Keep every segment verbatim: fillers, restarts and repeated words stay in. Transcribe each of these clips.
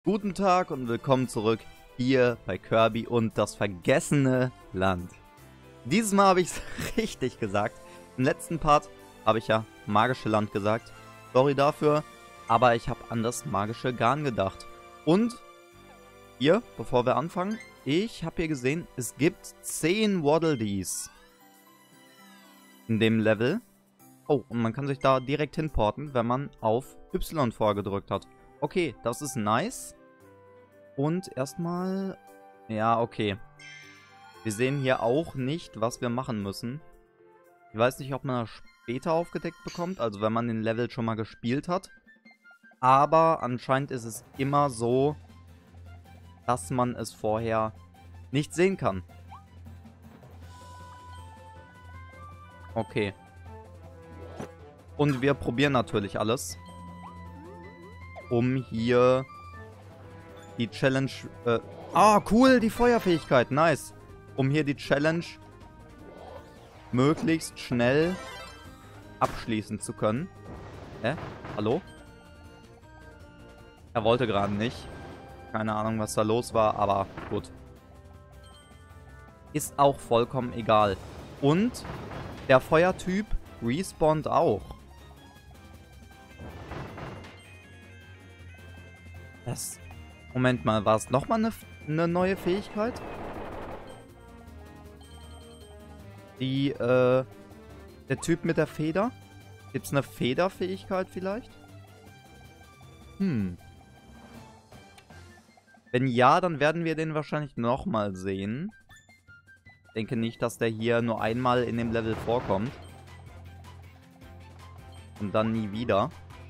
Guten Tag und willkommen zurück hier bei Kirby und das vergessene Land. Dieses Mal habe ich es richtig gesagt. Im letzten Part habe ich ja magische Land gesagt. Sorry dafür, aber ich habe an das magische Garn gedacht. Und hier, bevor wir anfangen, ich habe hier gesehen, es gibt zehn Waddle Dees in dem Level. Oh, und man kann sich da direkt hinporten, wenn man auf Y vorgedrückt hat. Okay, das ist nice. Und erstmal... Ja, okay. Wir sehen hier auch nicht, was wir machen müssen. Ich weiß nicht, ob man das später aufgedeckt bekommt, also wenn man den Level schon mal gespielt hat. Aber anscheinend ist es immer so, dass man es vorher nicht sehen kann. Okay. Und wir probieren natürlich alles, um hier die Challenge... Äh, ah, cool, die Feuerfähigkeit, nice. Um hier die Challenge möglichst schnell abschließen zu können. Hä? Hallo? Er wollte gerade nicht. Keine Ahnung, was da los war, aber gut. Ist auch vollkommen egal. Und der Feuertyp respawnt auch. Das... Moment mal, war es nochmal eine, eine neue Fähigkeit? Die, äh... Der Typ mit der Feder? Gibt es eine Federfähigkeit vielleicht? Hm. Wenn ja, dann werden wir den wahrscheinlich nochmal sehen. Ich denke nicht, dass der hier nur einmal in dem Level vorkommt. Und dann nie wieder.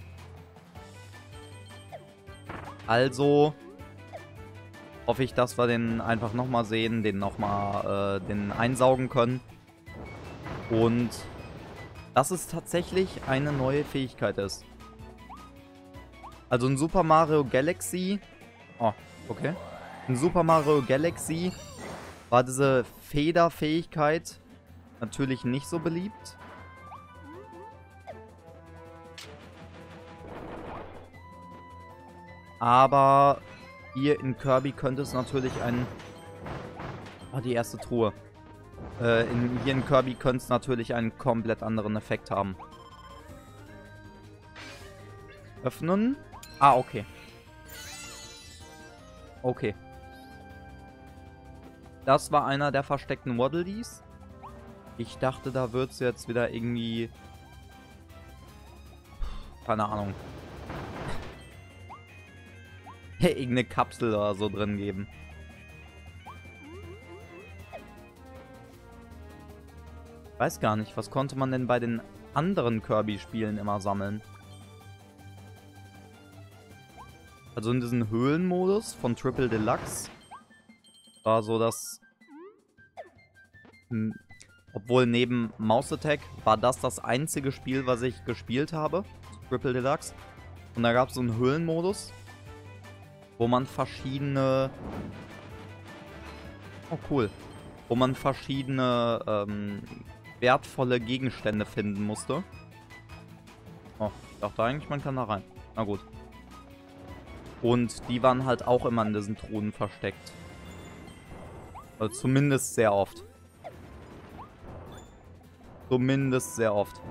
Also hoffe ich, dass wir den einfach nochmal sehen, den nochmal, äh, den einsaugen können. Und dass es tatsächlich eine neue Fähigkeit ist. Also in Super Mario Galaxy... Oh, okay. In Super Mario Galaxy war diese Federfähigkeit natürlich nicht so beliebt. Aber hier in Kirby könnte es natürlich ein... Oh, die erste Truhe. Äh, in, hier in Kirby könnte es natürlich einen komplett anderen Effekt haben. Öffnen. Ah, okay. Okay. Das war einer der versteckten Waddle Dees. Ich dachte, da wird es jetzt wieder irgendwie... Keine Ahnung. Irgendeine Kapsel oder so drin geben. Ich weiß gar nicht, was konnte man denn bei den anderen Kirby-Spielen immer sammeln? Also in diesem Höhlenmodus von Triple Deluxe war so das... Hm, obwohl neben Mouse Attack war das das einzige Spiel, was ich gespielt habe. Triple Deluxe. Und da gab es so einen Höhlenmodus, wo man verschiedene... Oh, cool. Wo man verschiedene ähm, wertvolle Gegenstände finden musste. Oh, ich dachte eigentlich, man kann da rein. Na gut. Und die waren halt auch immer in diesen Truhen versteckt. Also zumindest sehr oft. Zumindest sehr oft.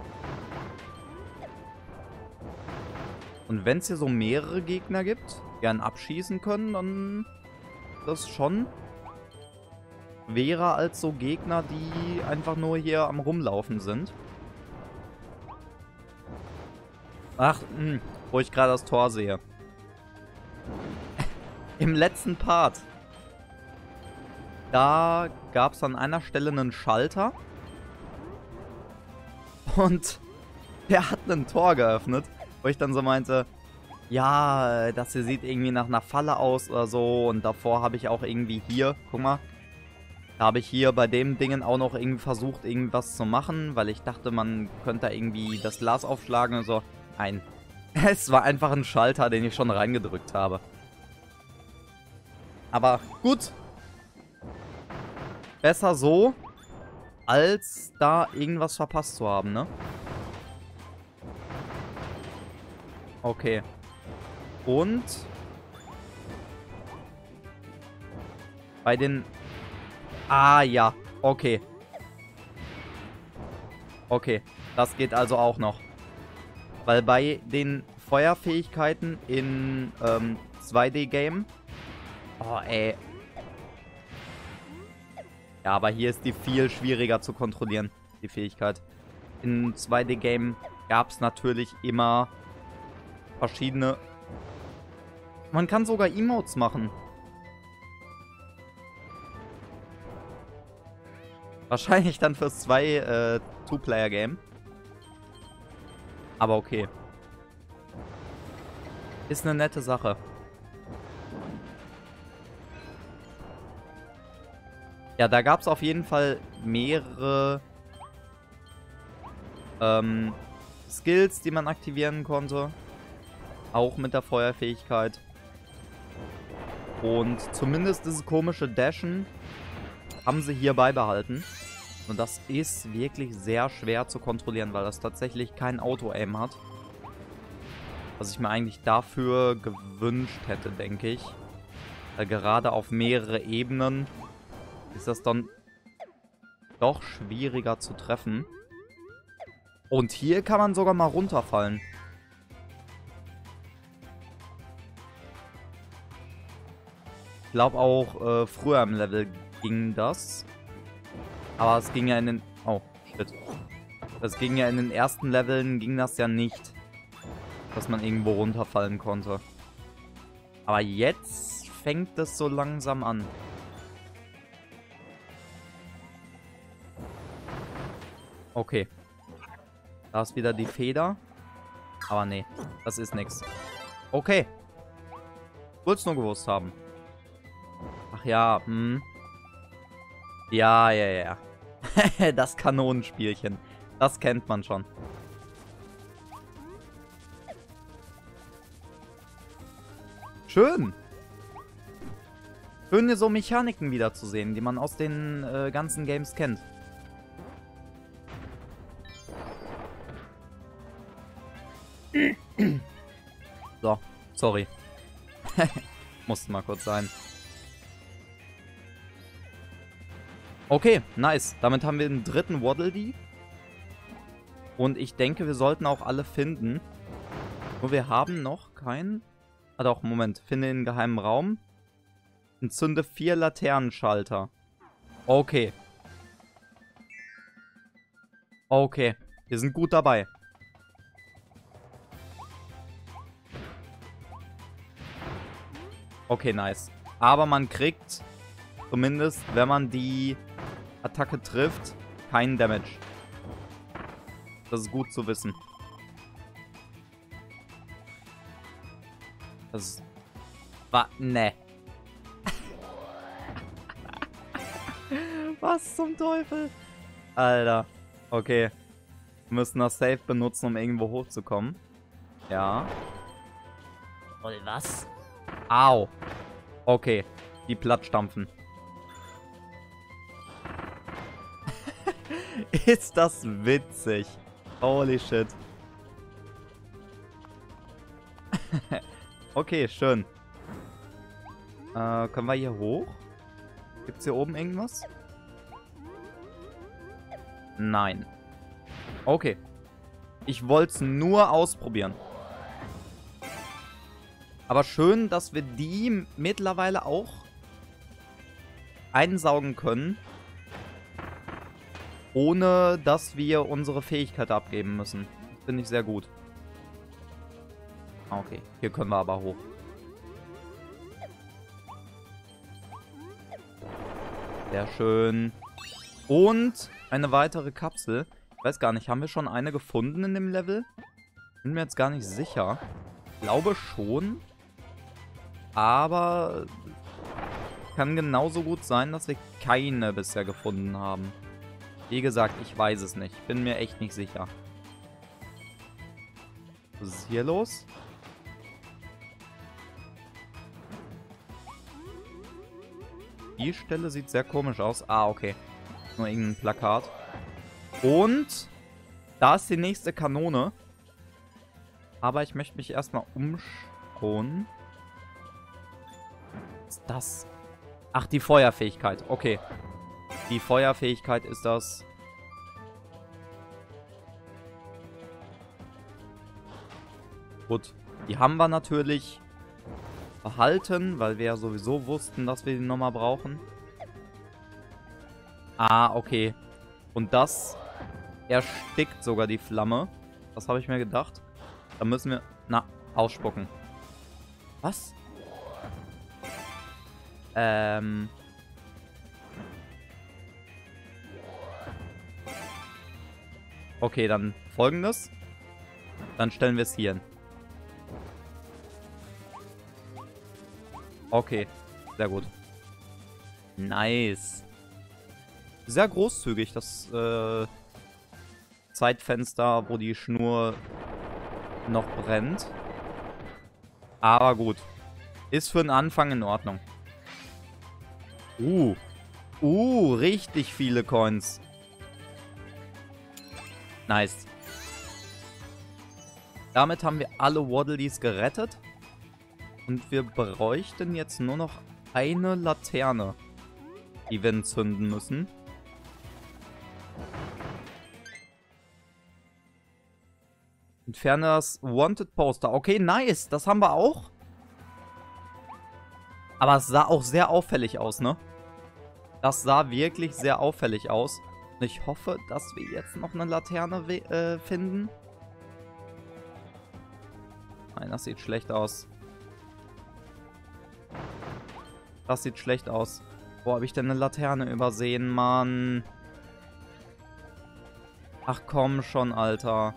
Und wenn es hier so mehrere Gegner gibt, die einen abschießen können, dann das schon wäre als so Gegner, die einfach nur hier am Rumlaufen sind. Ach, mh, wo ich gerade das Tor sehe. Im letzten Part. Da gab es an einer Stelle einen Schalter. Und der hat ein Tor geöffnet, wo ich dann so meinte... Ja, das hier sieht irgendwie nach einer Falle aus oder so. Und davor habe ich auch irgendwie hier, guck mal. Da habe ich hier bei dem Dingen auch noch irgendwie versucht, irgendwas zu machen. Weil ich dachte, man könnte da irgendwie das Glas aufschlagen und so. Nein. Es war einfach ein Schalter, den ich schon reingedrückt habe. Aber gut. Besser so, als da irgendwas verpasst zu haben, ne? Okay. Und Bei den... Ah, ja. Okay. Okay. Das geht also auch noch. Weil bei den Feuerfähigkeiten in ähm, zwei D-Game... Oh, ey. Ja, aber hier ist die viel schwieriger zu kontrollieren, die Fähigkeit. In zwei D-Game gab es natürlich immer verschiedene... Man kann sogar Emotes machen. Wahrscheinlich dann fürs zwei äh, Two-Player-Game. Aber okay. Ist eine nette Sache. Ja, da gab es auf jeden Fall mehrere ähm, Skills, die man aktivieren konnte. Auch mit der Feuerfähigkeit. Und zumindest dieses komische Dashen haben sie hier beibehalten. Und das ist wirklich sehr schwer zu kontrollieren, weil das tatsächlich kein Auto-Aim hat. Was ich mir eigentlich dafür gewünscht hätte, denke ich. Weil gerade auf mehrere Ebenen ist das dann doch schwieriger zu treffen. Und hier kann man sogar mal runterfallen. Ich glaube auch äh, früher im Level ging das. Aber es ging ja in den... Oh, shit. Das ging ja in den ersten Leveln, ging das ja nicht. Dass man irgendwo runterfallen konnte. Aber jetzt fängt es so langsam an. Okay. Da ist wieder die Feder. Aber nee, das ist nix. Okay. Wollt's nur gewusst haben. Ach ja, hm. Ja, ja, ja. Das Kanonenspielchen. Das kennt man schon. Schön. Schön, hier so Mechaniken wiederzusehen, die man aus den äh, ganzen Games kennt. So, sorry. Musste mal kurz sein. Okay, nice. Damit haben wir den dritten Waddle Dee. Und ich denke, wir sollten auch alle finden. Nur wir haben noch keinen... Ah doch, Moment. Finde den geheimen Raum. Entzünde vier Laternenschalter. Okay. Okay. Wir sind gut dabei. Okay, nice. Aber man kriegt, zumindest wenn man die Attacke trifft, keinen Damage. Das ist gut zu wissen. Das war... Ne. Was zum Teufel? Alter. Okay. Wir müssen das Safe benutzen, um irgendwo hochzukommen. Ja. Und was? Au. Okay. Die Plattstampfen. Ist das witzig. Holy shit. Okay, schön. Äh, können wir hier hoch? Gibt's hier oben irgendwas? Nein. Okay. Ich wollte es nur ausprobieren. Aber schön, dass wir die mittlerweile auch einsaugen können. Ohne, dass wir unsere Fähigkeit abgeben müssen. Finde ich sehr gut. Okay, hier können wir aber hoch. Sehr schön. Und eine weitere Kapsel. Ich weiß gar nicht, haben wir schon eine gefunden in dem Level? Bin mir jetzt gar nicht sicher. Ich glaube schon. Aber kann genauso gut sein, dass wir keine bisher gefunden haben. Wie gesagt, ich weiß es nicht. Bin mir echt nicht sicher. Was ist hier los? Die Stelle sieht sehr komisch aus. Ah, okay. Nur irgendein Plakat. Und da ist die nächste Kanone. Aber ich möchte mich erstmal umschauen. Was ist das? Ach, die Feuerfähigkeit. Okay. Die Feuerfähigkeit ist das. Gut. Die haben wir natürlich behalten, weil wir ja sowieso wussten, dass wir die nochmal brauchen. Ah, okay. Und das erstickt sogar die Flamme. Das habe ich mir gedacht. Da müssen wir... Na, ausspucken. Was? Ähm... Okay, dann Folgendes. Dann stellen wir es hier hin. Okay, sehr gut. Nice. Sehr großzügig, das äh, Zeitfenster, wo die Schnur noch brennt. Aber gut. Ist für den Anfang in Ordnung. Uh. Uh, richtig viele Coins. Nice. Damit haben wir alle Waddledees gerettet. Und wir bräuchten jetzt nur noch eine Laterne, die wir entzünden müssen. Entferne das Wanted Poster. Okay, nice. Das haben wir auch. Aber es sah auch sehr auffällig aus, ne? Das sah wirklich sehr auffällig aus. Und ich hoffe, dass wir jetzt noch eine Laterne äh, finden. Nein, das sieht schlecht aus. Das sieht schlecht aus. Wo habe ich denn eine Laterne übersehen, Mann? Ach komm schon, Alter.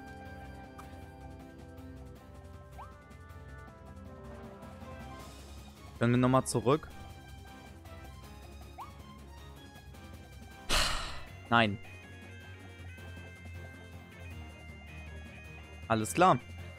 Können wir nochmal zurück? Nein. Alles klar.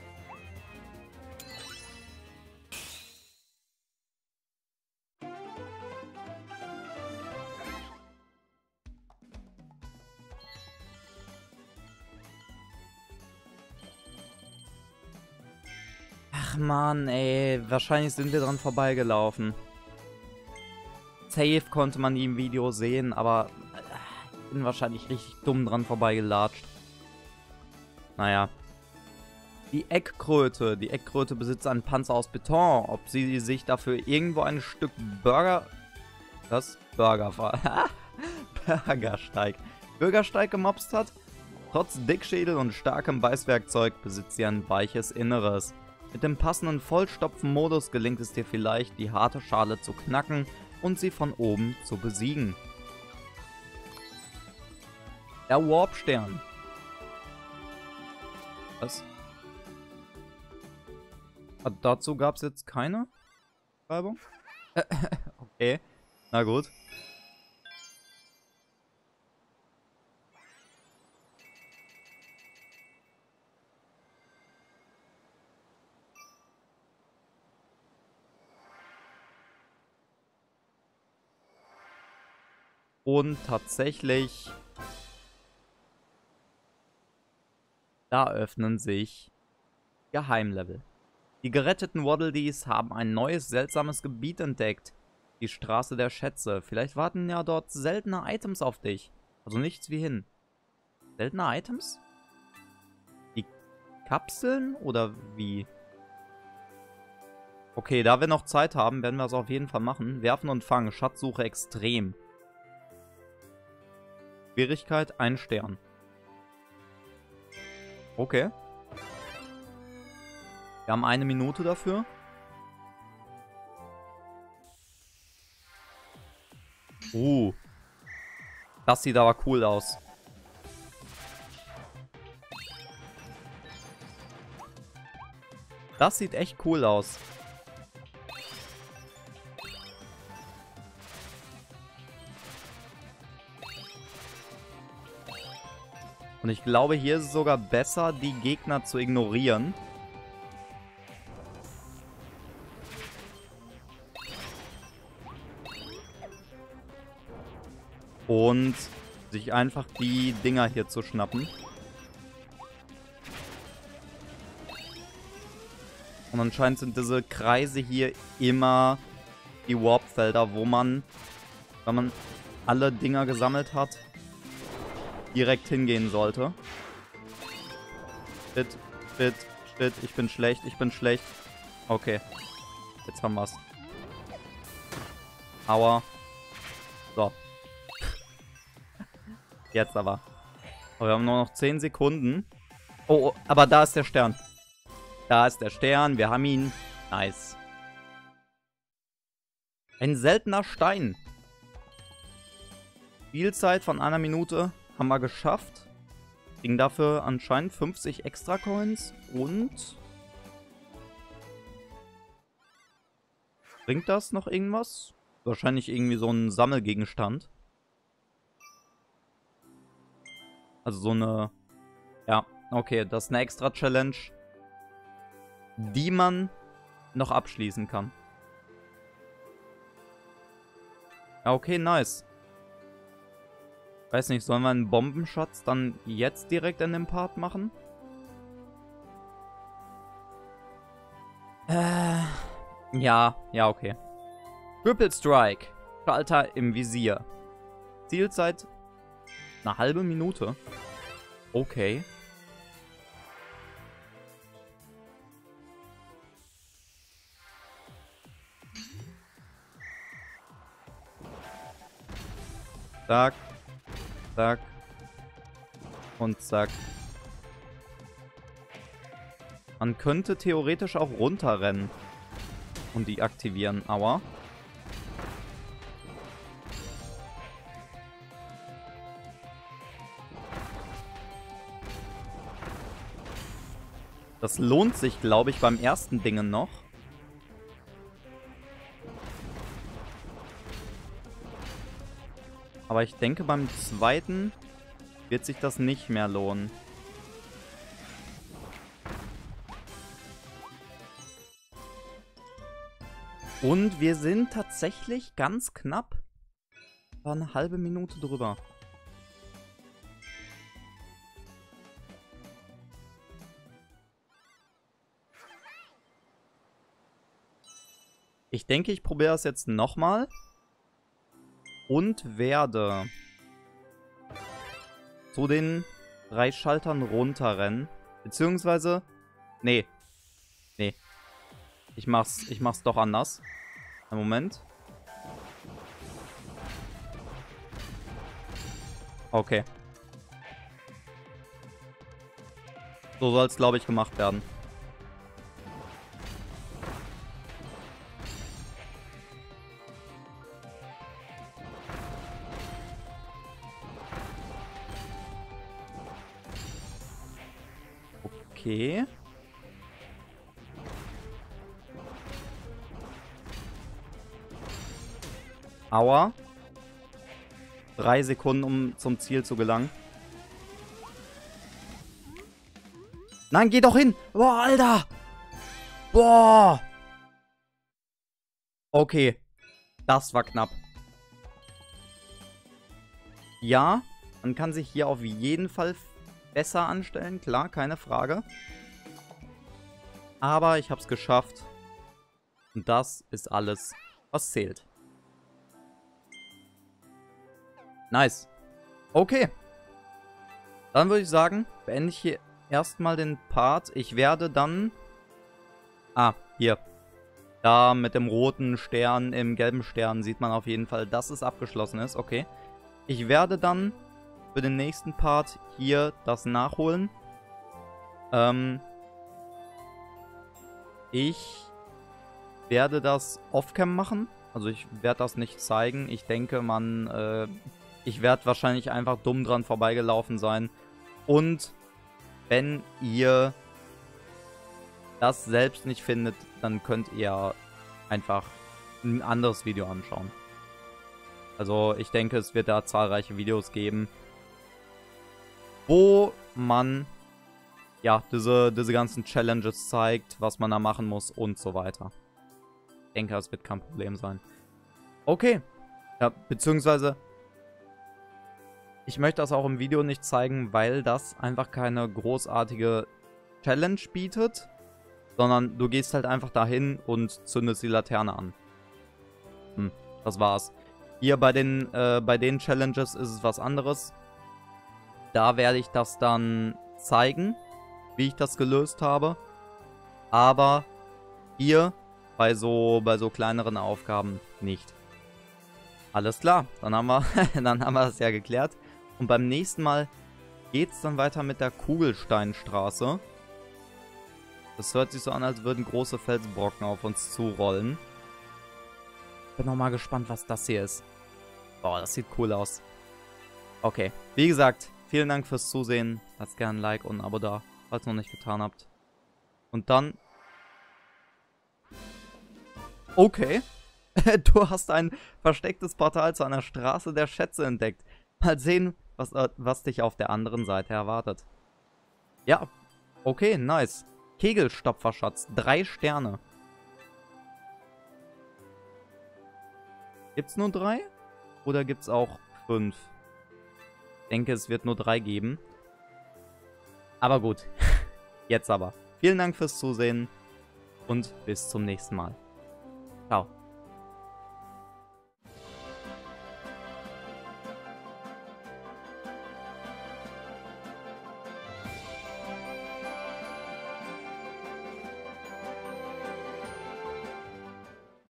Ach man, ey. Wahrscheinlich sind wir dran vorbeigelaufen. Safe konnte man die im Video sehen, aber ich bin wahrscheinlich richtig dumm dran vorbeigelatscht. Naja. Die Eckkröte. Die Eckkröte besitzt einen Panzer aus Beton. Ob sie sich dafür irgendwo ein Stück Burger... Was? Burger... Bürgersteig. Bürgersteig gemobst hat? Trotz Dickschädel und starkem Beißwerkzeug besitzt sie ein weiches Inneres. Mit dem passenden Vollstopfen-Modus gelingt es dir vielleicht, die harte Schale zu knacken und sie von oben zu besiegen. Der Warp-Stern. Was? Ah, dazu gab es jetzt keine Beschreibung? Okay, na gut. Und tatsächlich, da öffnen sich Geheimlevel. Die geretteten Waddledees haben ein neues, seltsames Gebiet entdeckt. Die Straße der Schätze. Vielleicht warten ja dort seltene Items auf dich. Also nichts wie hin. Seltene Items? Die Kapseln oder wie? Okay, da wir noch Zeit haben, werden wir es auf jeden Fall machen. Werfen und fangen. Schatzsuche extrem. Schwierigkeit, ein Stern. Okay. Wir haben eine Minute dafür. Uh. Das sieht aber cool aus. Das sieht echt cool aus. Und ich glaube, hier ist es sogar besser, die Gegner zu ignorieren. Und sich einfach die Dinger hier zu schnappen. Und anscheinend sind diese Kreise hier immer die Warp-Felder, wo man, wenn man alle Dinger gesammelt hat, direkt hingehen sollte. Shit, shit, shit, ich bin schlecht, ich bin schlecht. Okay, jetzt haben wir's. Aua. So. Jetzt aber. Aber wir haben nur noch zehn Sekunden. Oh, oh, aber da ist der Stern. Da ist der Stern, wir haben ihn. Nice. Ein seltener Stein. Spielzeit von einer Minute haben wir geschafft. Kriegen dafür anscheinend fünfzig extra Coins. Und... bringt das noch irgendwas? Wahrscheinlich irgendwie so ein Sammelgegenstand. Also so eine... ja, okay, das ist eine extra Challenge, die man noch abschließen kann. Ja, okay, nice. Weiß nicht, sollen wir einen Bombenschatz dann jetzt direkt in dem Part machen? Äh, ja, ja, okay. Triple Strike. Schalter im Visier. Zielzeit eine halbe Minute. Okay. Zack. Zack. Und zack. Man könnte theoretisch auch runterrennen und die aktivieren. Aua. Das lohnt sich, glaube ich, beim ersten Dingen noch. Aber ich denke, beim zweiten wird sich das nicht mehr lohnen. Und wir sind tatsächlich ganz knapp. War eine halbe Minute drüber. Ich denke, ich probiere das jetzt nochmal. Und werde zu den drei Schaltern runterrennen. Beziehungsweise... Nee. Nee. Ich mach's, ich mach's doch anders. Einen Moment. Okay. So soll es, glaube ich, gemacht werden. Okay. Aua. Drei Sekunden, um zum Ziel zu gelangen. Nein, geh doch hin! Boah, Alter! Boah! Okay. Das war knapp. Ja, man kann sich hier auf jeden Fall besser anstellen, klar, keine Frage. Aber ich habe es geschafft. Und das ist alles, was zählt. Nice. Okay. Dann würde ich sagen, beende ich hier erstmal den Part. Ich werde dann... Ah, hier. Da mit dem roten Stern, im gelben Stern sieht man auf jeden Fall, dass es abgeschlossen ist. Okay. Ich werde dann für den nächsten Part hier das nachholen. Ähm, ich werde das off-cam machen. Also ich werde das nicht zeigen. Ich denke, man... Äh, ich werde wahrscheinlich einfach dumm dran vorbeigelaufen sein. Und wenn ihr das selbst nicht findet, dann könnt ihr einfach ein anderes Video anschauen. Also ich denke, es wird da zahlreiche Videos geben, wo man ja diese, diese ganzen Challenges zeigt, was man da machen muss und so weiter. Ich denke, das wird kein Problem sein. Okay. Ja, beziehungsweise ich möchte das auch im Video nicht zeigen, weil das einfach keine großartige Challenge bietet, sondern du gehst halt einfach dahin und zündest die Laterne an. hm, das war's. Hier bei den, äh, bei den Challenges ist es was anderes. Da werde ich das dann zeigen, wie ich das gelöst habe. Aber hier bei so, bei so kleineren Aufgaben nicht. Alles klar, dann haben wir, dann haben wir das ja geklärt. Und beim nächsten Mal geht es dann weiter mit der Kugelsteinstraße. Das hört sich so an, als würden große Felsbrocken auf uns zurollen. Bin noch mal gespannt, was das hier ist. Boah, das sieht cool aus. Okay, wie gesagt, vielen Dank fürs Zusehen. Lasst gerne ein Like und ein Abo da, falls ihr noch nicht getan habt. Und dann... Okay. Du hast ein verstecktes Portal zu einer Straße der Schätze entdeckt. Mal sehen, was, äh, was dich auf der anderen Seite erwartet. Ja, okay, nice. Kegelstopferschatz, drei Sterne. Gibt's nur drei? Oder gibt's auch fünf? Ich denke, es wird nur drei geben. Aber gut, jetzt aber. Vielen Dank fürs Zusehen und bis zum nächsten Mal. Ciao.